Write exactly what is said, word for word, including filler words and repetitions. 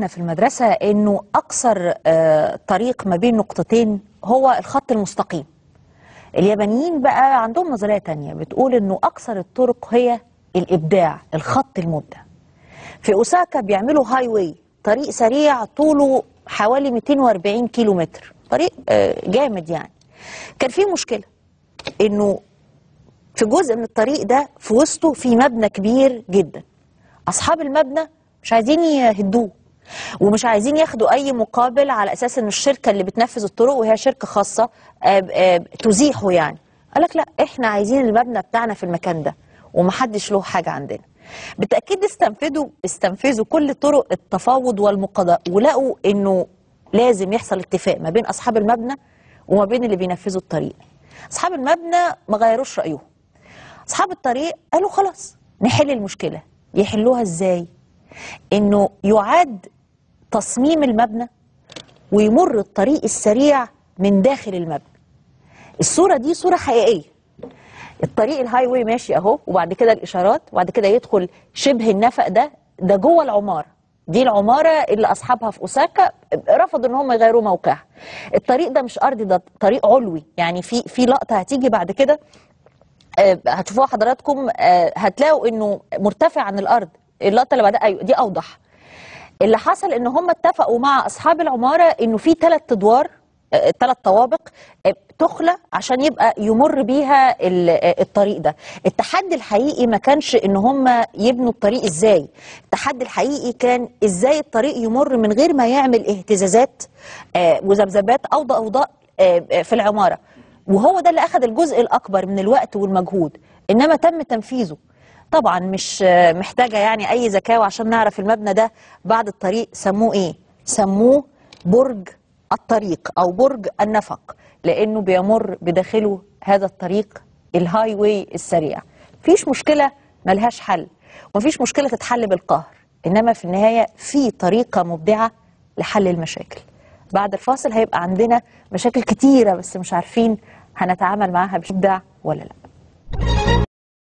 لنا في المدرسة إنه أقصر آه طريق ما بين نقطتين هو الخط المستقيم. اليابانيين بقى عندهم نظرية تانية بتقول إنه أقصر الطرق هي الإبداع، الخط المبدع. في أوساكا بيعملوا هاي واي، طريق سريع طوله حوالي مئتين وأربعين كيلو متر، طريق آه جامد يعني. كان في مشكلة إنه في جزء من الطريق ده في وسطه في مبنى كبير جدا. أصحاب المبنى مش عايزين يهدوه ومش عايزين ياخدوا أي مقابل، على أساس إن الشركة اللي بتنفذ الطرق وهي شركة خاصة آآ آآ تزيحه يعني. قال لك لا، إحنا عايزين المبنى بتاعنا في المكان ده ومحدش له حاجة عندنا. بالتأكيد استنفذوا استنفذوا كل طرق التفاوض والمقاضاة، ولقوا إنه لازم يحصل اتفاق ما بين أصحاب المبنى وما بين اللي بينفذوا الطريق. أصحاب المبنى ما غيروش رأيهم. أصحاب الطريق قالوا خلاص نحل المشكلة. يحلوها إزاي؟ إنه يعاد تصميم المبنى ويمر الطريق السريع من داخل المبنى. الصورة دي صورة حقيقية. الطريق الهاي واي ماشي أهو، وبعد كده الإشارات، وبعد كده يدخل شبه النفق ده ده جوه العمارة. دي العمارة اللي أصحابها في أوساكا رفضوا إن هم يغيروا موقعها. الطريق ده مش أرضي، ده طريق علوي، يعني في في لقطة هتيجي بعد كده هتشوفوها حضراتكم، هتلاقوا إنه مرتفع عن الأرض. اللقطة اللي بعدها أيوة دي أوضح. اللي حصل ان هم اتفقوا مع اصحاب العماره انه في ثلاث ادوار، ثلاث طوابق تخلى عشان يبقى يمر بيها الطريق ده. التحدي الحقيقي ما كانش ان هم يبنوا الطريق ازاي، التحدي الحقيقي كان ازاي الطريق يمر من غير ما يعمل اهتزازات وذبذبات او ضوضاء في العماره. وهو ده اللي اخذ الجزء الاكبر من الوقت والمجهود، انما تم تنفيذه. طبعا مش محتاجة يعني أي ذكاوة عشان نعرف المبنى ده بعد الطريق سموه إيه؟ سموه برج الطريق أو برج النفق، لأنه بيمر بداخله هذا الطريق الهاي واي السريع. مفيش مشكلة ملهاش حل، ومفيش مشكلة تتحل بالقهر، إنما في النهاية في طريقة مبدعة لحل المشاكل. بعد الفاصل هيبقى عندنا مشاكل كتيرة بس مش عارفين هنتعامل معاها بإبداع ولا لا.